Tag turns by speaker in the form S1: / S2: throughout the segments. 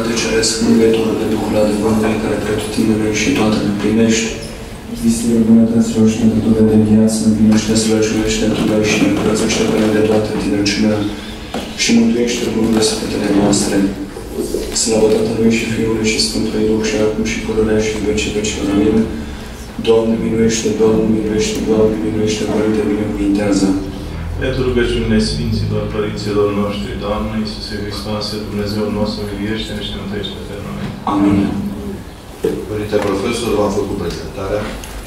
S1: Tată Ceresc, mângâietorul de Duhul adevărului, care pretutindere și toată ne plinești, istirea bunătăților și întâlnire de viață, împlinește, slăciuiește, întâlnire și încurățește pe de toată tinerciunea și mântuiește lucrurile sfântele noastre. Slavă Tatălui și Fiului și Sfântului Duh și acum și pururea și în vecii vecilor. Amin. Doamne miluiește, Doamne miluiește, Doamne miluiește, Părinte binecuvintează.
S2: Pentru rugăciunile Sfinților Părinților noștri, Doamne Iisuse Hristoase, Dumnezeul nostru, miliește-ne și ne mântuiește pe noi.
S1: Amin.
S3: Părinte Profesor, v-am făcut prezentarea.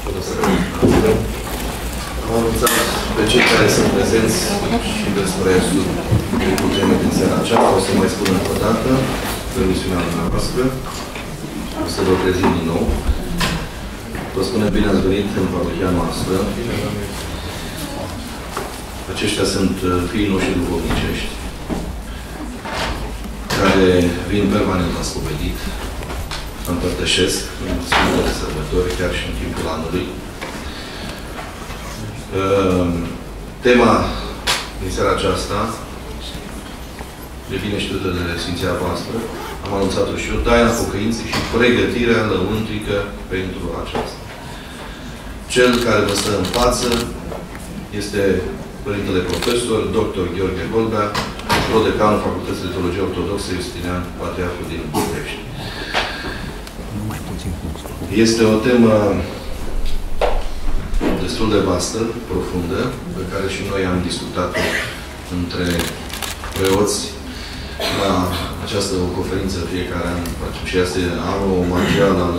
S3: Am anunțat pe cei care sunt prezenți și despre subiectul temei din seara aceasta. O să mai spun încă o dată permisiunea dumneavoastră. O să vă prezint din nou. Vă spunem bine ați venit în parohia noastră. Aceștia sunt fiii noștri duhovnicești, care vin permanent la spovedit, împărtășesc în Sfintele Sărbători, chiar și în timpul anului. Tema din seara aceasta devine știută de Sfinția voastră. Am anunțat-o și eu, taina pocăinței și pregătirea lăuntrică pentru aceasta. Cel care vă stă în față este Părintele Profesor, Dr. Gheorghe Golbea, prodecanul Facultății de Teologie Ortodoxă Justinian, Patriarhul din București. Este o temă destul de vastă, profundă, pe care și noi am discutat-o între preoți la această conferință fiecare an. Și este anul omagial al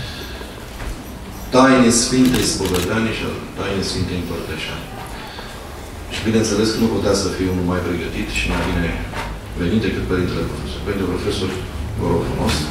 S3: Tainei Sfintei Spovedanii și al Tainei Sfintei Împărtășani. Și bineînțeles că nu putea să fie unul mai pregătit și mai bine venit decât Părintele Profesor. Părinte Profesor, vă rog frumos.